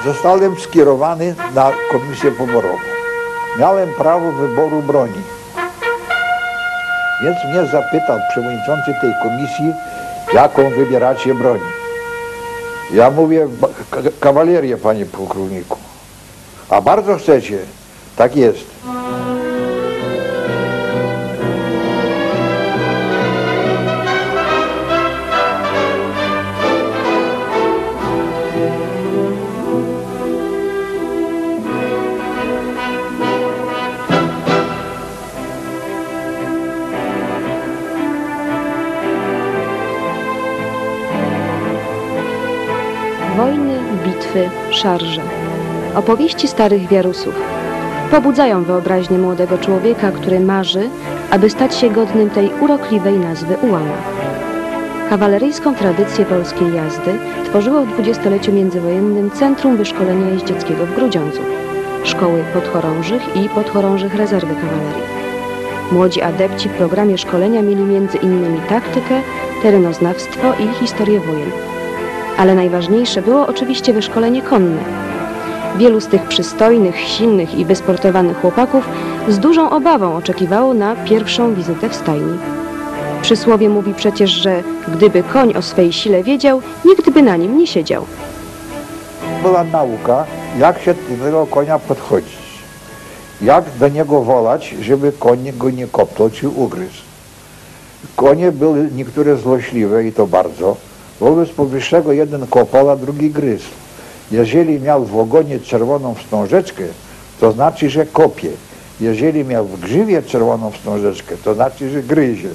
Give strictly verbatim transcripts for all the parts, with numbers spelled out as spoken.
zostałem skierowany na komisję poborową. Miałem prawo wyboru broni. Więc mnie zapytał przewodniczący tej komisji, jaką wybieracie broń. Ja mówię, kawalerię, panie pułkowniku. A bardzo chcecie? Tak jest. Wojny, bitwy, szarże. Opowieści starych wiarusów. Pobudzają wyobraźnię młodego człowieka, który marzy, aby stać się godnym tej urokliwej nazwy ułana. Kawaleryjską tradycję polskiej jazdy tworzyło w dwudziestoleciu międzywojennym Centrum Wyszkolenia Jeździeckiego w Grudziądzu, szkoły podchorążych i podchorążych rezerwy kawalerii. Młodzi adepci w programie szkolenia mieli między innymi taktykę, terenoznawstwo i historię wojen. Ale najważniejsze było oczywiście wyszkolenie konne. Wielu z tych przystojnych, silnych i wysportowanych chłopaków z dużą obawą oczekiwało na pierwszą wizytę w stajni. Przysłowie mówi przecież, że gdyby koń o swej sile wiedział, nigdy by na nim nie siedział. Była nauka, jak się do tego konia podchodzić. Jak do niego wolać, żeby koń go nie kopnął czy ugryzł. Konie były niektóre złośliwe i to bardzo. Wobec powyższego jeden kopał, a drugi gryzł. Jeżeli miał w ogonie czerwoną wstążeczkę, to znaczy, że kopie. Jeżeli miał w grzywie czerwoną wstążeczkę, to znaczy, że gryzie.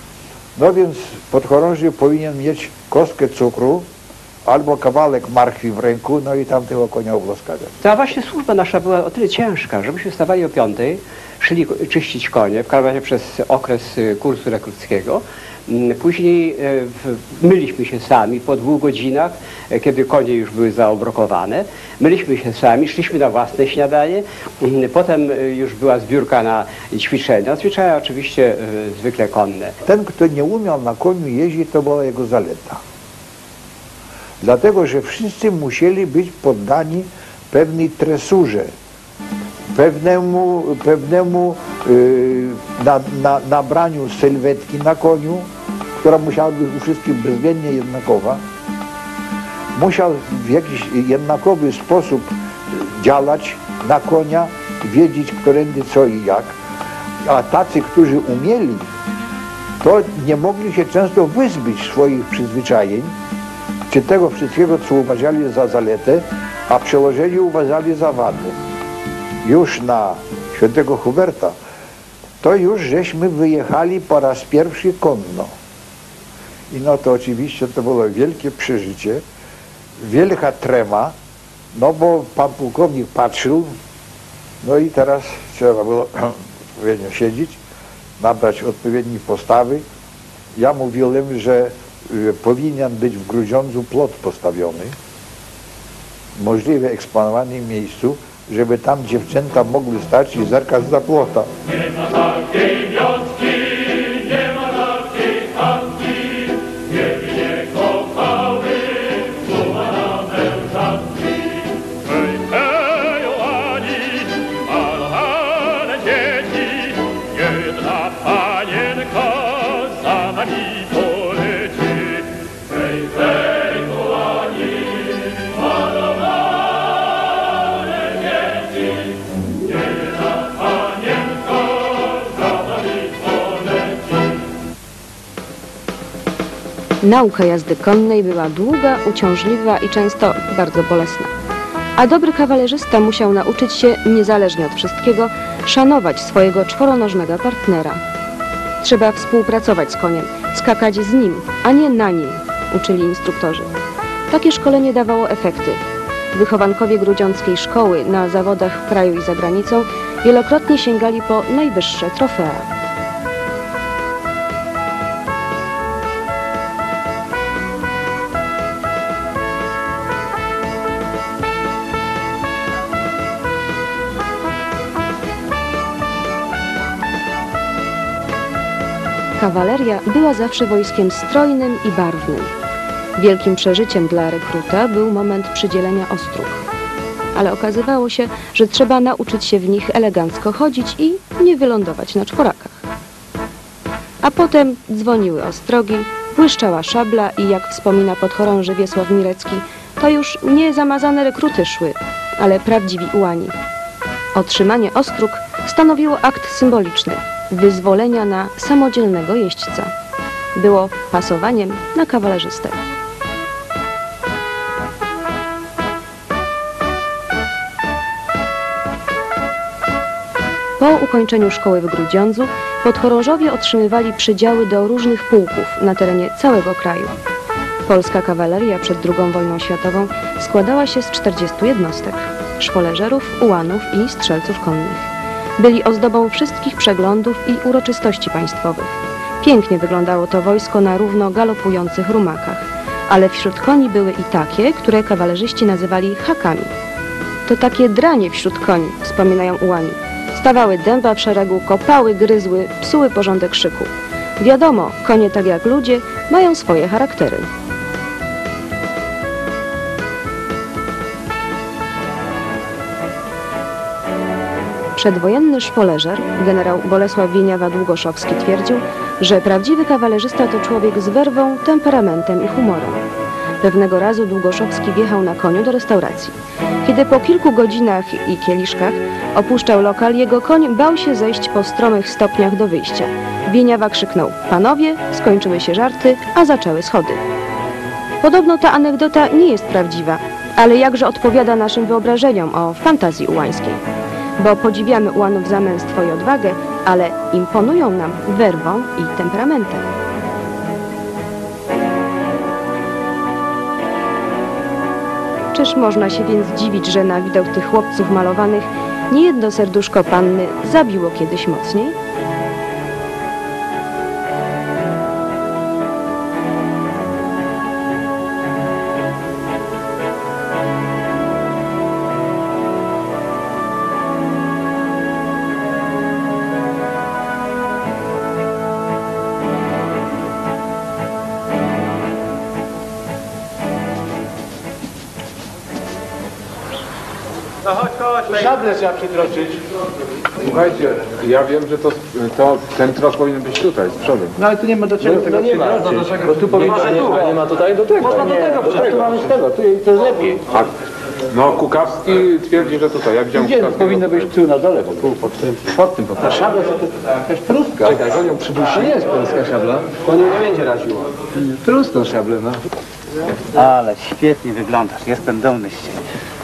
No więc podchorąży powinien mieć kostkę cukru albo kawałek marchwi w ręku, no i tamtego konia obłaskawiać. Ta właśnie służba nasza była o tyle ciężka, że myśmy wstawali o piątej, szli czyścić konie, w Karlowie przez okres kursu rekruckiego. Później myliśmy się sami po dwóch godzinach, kiedy konie już były zaobrokowane. Myliśmy się sami, szliśmy na własne śniadanie. Potem już była zbiórka na ćwiczenia. Ćwiczenia oczywiście zwykle konne. Ten, kto nie umiał na koniu jeździć, to była jego zaleta. Dlatego, że wszyscy musieli być poddani pewnej tresurze, pewnemu, pewnemu yy, na, na, nabraniu sylwetki na koniu, która musiała być u wszystkich bezwzględnie jednakowa. Musiał w jakiś jednakowy sposób działać na konia, wiedzieć, którędy co i jak. A tacy, którzy umieli, to nie mogli się często wyzbyć swoich przyzwyczajeń, czy tego wszystkiego, co uważali za zaletę, a przełożeni uważali za wadę. Już na Świętego Huberta, to już żeśmy wyjechali po raz pierwszy konno. I no to oczywiście to było wielkie przeżycie, wielka trema, no bo pan pułkownik patrzył, no i teraz trzeba było odpowiednio siedzieć, nabrać odpowiedniej postawy. Ja mówiłem, że y, powinien być w Grudziądzu plot postawiony, możliwie eksponowanym miejscu, żeby tam dziewczęta mogły stać i zerkać za płota. Nie ma takiej wioski, nie ma takiej Anki, nie mnie kochały, suma na mężatki. Hej, hej, Joani, ale dzieci, jedna panienka za nami poleci. Hej, hej, Joani, Nauka jazdy konnej była długa, uciążliwa i często bardzo bolesna. A dobry kawalerzysta musiał nauczyć się, niezależnie od wszystkiego, szanować swojego czworonożnego partnera. Trzeba współpracować z koniem, skakać z nim, a nie na nim, uczyli instruktorzy. Takie szkolenie dawało efekty. Wychowankowie grudziąckiej szkoły na zawodach w kraju i za granicą wielokrotnie sięgali po najwyższe trofea. Kawaleria była zawsze wojskiem strojnym i barwnym. Wielkim przeżyciem dla rekruta był moment przydzielenia ostróg. ale okazywało się, że trzeba nauczyć się w nich elegancko chodzić i nie wylądować na czworakach. A potem dzwoniły ostrogi, błyszczała szabla i, jak wspomina podchorąży Wiesław Mirecki, to już nie zamazane rekruty szły, ale prawdziwi ułani. Otrzymanie ostróg stanowiło akt symboliczny wyzwolenia na samodzielnego jeźdźca. Było pasowaniem na kawalerzystę. Po ukończeniu szkoły w Grudziądzu podchorążowie otrzymywali przydziały do różnych pułków na terenie całego kraju. Polska kawaleria przed drugą wojną światową składała się z czterdziestu jednostek, szwoleżerów, ułanów i strzelców konnych. Byli ozdobą wszystkich przeglądów i uroczystości państwowych. Pięknie wyglądało to wojsko na równo galopujących rumakach, ale wśród koni były i takie, które kawalerzyści nazywali hakami. To takie dranie wśród koni, wspominają ułani. Stawały dęba w szeregu, kopały, gryzły, psuły porządek szyku. Wiadomo, konie tak jak ludzie mają swoje charaktery. Przedwojenny szwoleżer, generał Bolesław Wieniawa-Długoszowski, twierdził, że prawdziwy kawalerzysta to człowiek z werwą, temperamentem i humorem. Pewnego razu Długoszowski wjechał na koniu do restauracji. Kiedy po kilku godzinach i kieliszkach opuszczał lokal, jego koń bał się zejść po stromych stopniach do wyjścia. Wieniawa krzyknął: panowie, skończyły się żarty, a zaczęły schody. Podobno ta anegdota nie jest prawdziwa, ale jakże odpowiada naszym wyobrażeniom o fantazji ułańskiej. Bo podziwiamy ułanów za męstwo i odwagę, ale imponują nam werwą i temperamentem. Czyż można się więc dziwić, że na widok tych chłopców malowanych niejedno serduszko panny zabiło kiedyś mocniej? No chodź, chodź, szable trzeba przytroczyć. Słuchajcie, ja wiem, że to, to ten tros powinien być tutaj, z przodu. No ale tu nie ma do czego No, tego no nie ma, przytroczyć. no do czego- Bo tu powinno nie ma, nie, nie ma, nie ma tutaj do tego. Można do Nie, tego do przytroczyć. Tu tego. mamy z tego, tu to jest lepiej. Tak. No Kukawski twierdzi, że tutaj. Ja widziałem Gdzie? To Kukawskiego. powinno być tu na dole, bo tu pod tym. Pod tym, pod Ta szabla to jest jakaś trustka. Czekaj, go nią przydusi. To nie jest polska szabla. To nie, nie będzie raziło. Trustą szablę, no. Ale świetnie wyglądasz, jestem dumny z ciebie.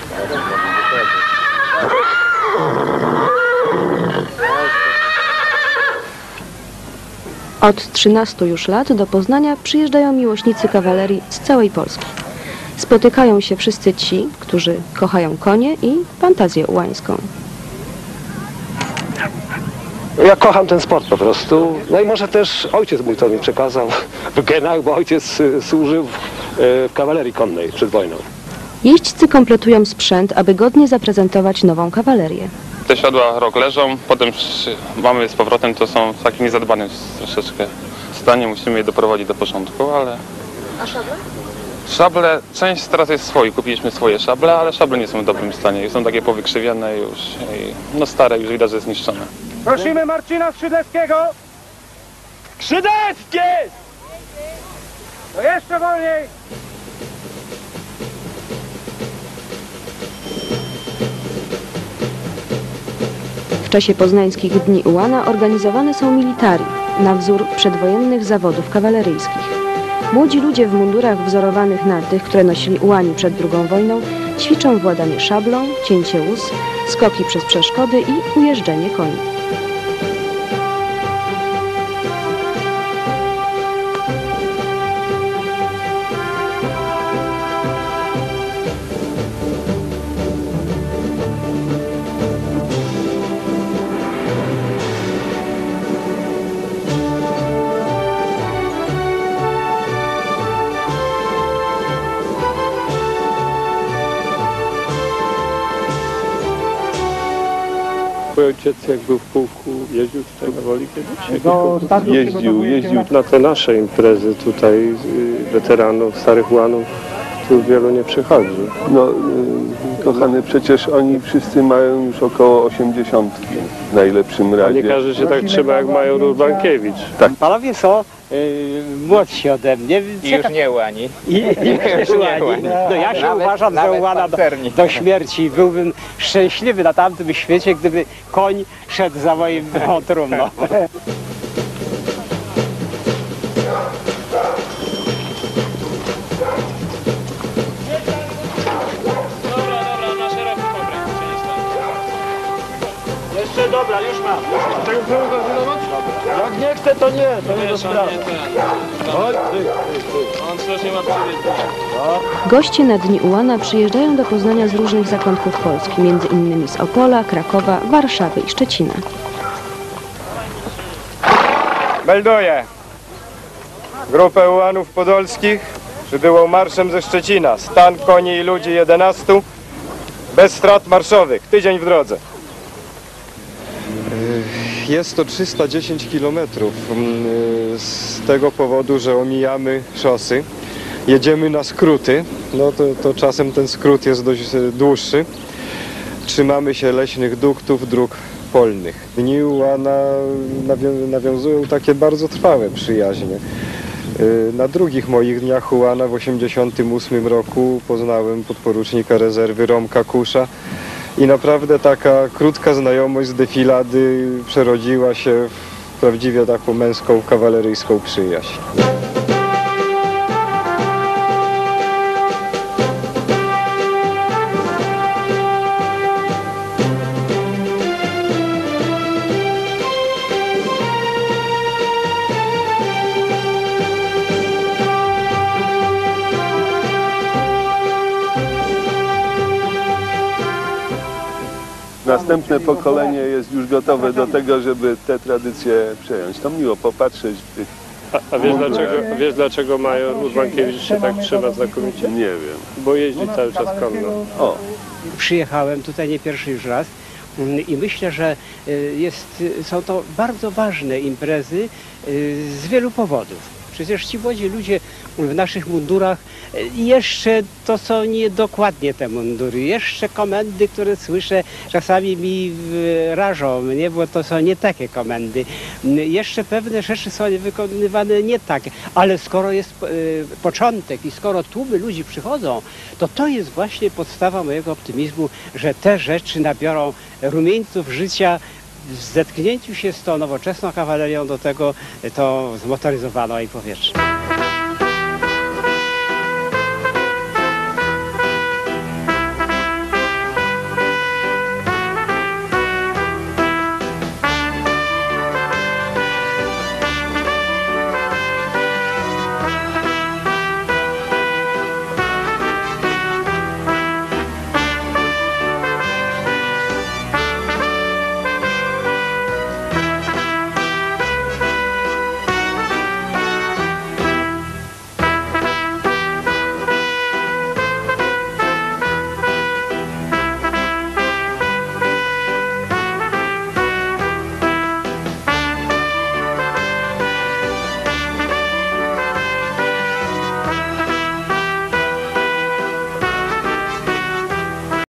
Od trzynastu już lat do Poznania przyjeżdżają miłośnicy kawalerii z całej Polski. Spotykają się wszyscy ci, którzy kochają konie i fantazję ułańską. Ja kocham ten sport po prostu. No i może też ojciec mój to mi przekazał w genach, bo ojciec y, służył w, y, w kawalerii konnej przed wojną. Jeźdźcy kompletują sprzęt, aby godnie zaprezentować nową kawalerię. Te siodła rok leżą, potem przy- mamy z powrotem, to są w takim niezadbanym troszeczkę stanie, musimy je doprowadzić do porządku, ale... A szable? Szable, część teraz jest swoich, kupiliśmy swoje szable, ale szable nie są w dobrym stanie, są takie powykrzywione już, i, no stare, już widać, że zniszczone. Prosimy Marcina Skrzydleckiego. Skrzydlecki! No jeszcze wolniej. W czasie poznańskich Dni Ułana organizowane są militari na wzór przedwojennych zawodów kawaleryjskich. Młodzi ludzie w mundurach wzorowanych na tych, które nosili ułani przed drugą wojną, ćwiczą władanie szablą, cięcie łez, skoki przez przeszkody i ujeżdżenie koni. Twój ojciec, jak był w pułku, jeździł tutaj na woli kiedyś? No, ostatnio Jeździł, przygotowuje się jeździł na te nasze imprezy tutaj, y, weteranów, starych łanów. Tu wielu nie przychodzi. No, y, Kochany, przecież oni wszyscy mają już około osiemdziesiątki w najlepszym razie. Nie każdy się tak trzyma jak major Urbankiewicz. Tak. Panowie są y, młodsi ode mnie. I już nie łani. I, i już nie łani. No ja się Nawet- uważam za nawet łana do, pancerni. do śmierci. Byłbym szczęśliwy na tamtym świecie, gdyby koń szedł za moim trumną. Jeszcze dobra, już mam. Jak nie chce, to nie, to nie do sprawy. Chodź, ty, ty, ty. On strasznie ma powiedzieć. Goście na Dni Ułana przyjeżdżają do Poznania z różnych zakątków Polski, między innymi z Opola, Krakowa, Warszawy i Szczecina. Melduję grupę ułanów podolskich przybyło marszem ze Szczecina. Stan koni i ludzi jedenastu, bez strat marszowych. Tydzień w drodze. Jest to trzysta dziesięć kilometrów z tego powodu, że omijamy szosy. Jedziemy na skróty, no to, to czasem ten skrót jest dość dłuższy. Trzymamy się leśnych duktów, dróg polnych. Dni Ułana nawią- nawiązują takie bardzo trwałe przyjaźnie. Na drugich moich dniach Ułana w osiemdziesiątym ósmym roku poznałem podporucznika rezerwy Romka Kusza i naprawdę taka krótka znajomość z defilady przerodziła się w prawdziwie taką męską, kawaleryjską przyjaźń. Następne pokolenie jest już gotowe do tego, żeby te tradycje przejąć. To miło popatrzeć w tych... A, a wiesz, dlaczego, wiesz dlaczego major Urbankiewicz się tak trzyma znakomicie? Nie wiem. Bo jeździ cały czas konno. O. Przyjechałem tutaj nie pierwszy już raz i myślę, że jest, są to bardzo ważne imprezy z wielu powodów. Przecież ci młodzi ludzie w naszych mundurach jeszcze to są niedokładnie te mundury. Jeszcze komendy, które słyszę, czasami mi rażą mnie, bo to są nie takie komendy. Jeszcze pewne rzeczy są wykonywane nie takie. Ale skoro jest początek i skoro tłumy ludzi przychodzą, to to jest właśnie podstawa mojego optymizmu, że te rzeczy nabiorą rumieńców życia w zetknięciu się z tą nowoczesną kawalerią, do tego tą zmotoryzowaną i powietrzną.